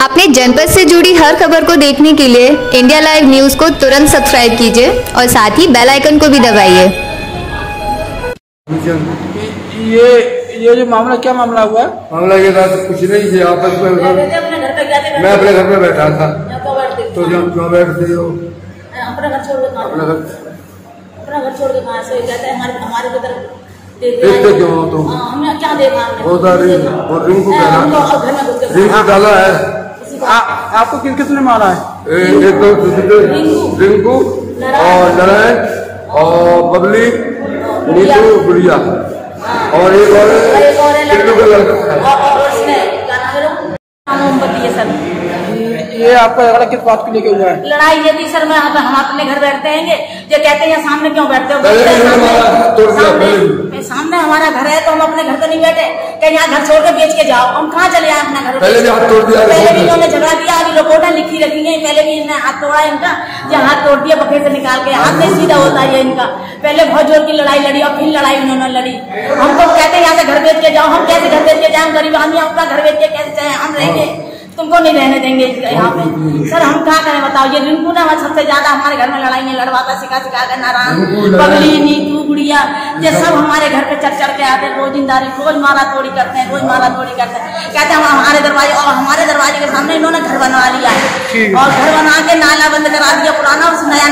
अपने जनपद से जुड़ी हर खबर को देखने के लिए इंडिया लाइव न्यूज को तुरंत सब्सक्राइब कीजिए और साथ ही बेल आइकन को भी दबाइए। ये जो मामला, क्या मामला हुआ? मामला ये था, कुछ नहीं है आपस में। मैं अपने घर में बैठा था, तो जब क्यों बैठते हो? अपना घर छोड़ के कहाँ से कहते हैं हमारे देखते क्यों हो तुम? हमने क्या देखा? और रिंकू रिंकू डाला है। आपको किसने मारा है? एक तो रिंकू और नारायण और बबली, नीतू, गुड़िया और एक और टिल्लू का लड़का। ये आपका झगड़ा किस बात को लेके हुआ है? लड़ाई ये थी सर, हम अपने घर बैठते हैं, जो कहते हैं सामने क्यों बैठते हो? सामने हमारा घर है तो हम अपने घर पे नहीं बैठे, कहीं यहाँ घर छोड़ के बेच के जाओ। हम कहाँ चले आए अपना घर? पहले भी हाथ तोड़ दिया, पहले भी इन्होंने झगड़ा किया, अभी रिपोर्टें लिखी रखी है। पहले भी इन्होंने हाथ तोड़ा इनका, जो हाथ तोड़ दिया बखे से निकाल के। हाथ नहीं सीधा होता है इनका। पहले बहुत जोर की लड़ाई लड़ी और फिर लड़ाई इन्होंने लड़ी। हमको कहते हैं यहाँ से घर बेच के जाओ। हम कैसे घर बेच के जाए? गरीब आदमी अपना घर बेच के कैसे जाए? हम रहेंगे, तुमको नहीं रहने देंगे यहाँ पे। सर हम क्या करें बताओ? ये रिंकू ने सबसे ज्यादा हमारे घर में लड़ाई लड़वाता, सिखा कर। नारायण, बबली, नीतू, गुड़िया, ये सब हमारे घर पे चढ़ के आते हैं। रोजिंदारी रोज मारा तोड़ी करते हैं, रोज मारा तोड़ी करते हैं। कहते हैं हमारे दरवाजे, और हमारे दरवाजे के सामने इन्होंने घर बनवा लिया है और घर बना के नाला बंद करा दिया पुराना, उस नया